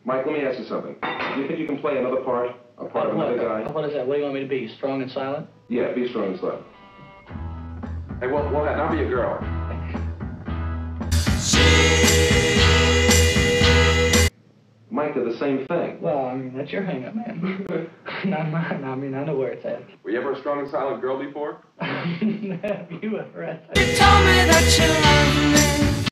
Mike, let me ask you something. Do you think you can play another part? A part of another guy? What is that? What do you want me to be? Strong and silent? Yeah, be strong and silent. Hey, well, I'll be a girl. Mike did the same thing. Well, I mean, that's your hang-up, man. Not mine. I mean, I know where it's at. Were you ever a strong and silent girl before? Have you ever had You told me that you loved me.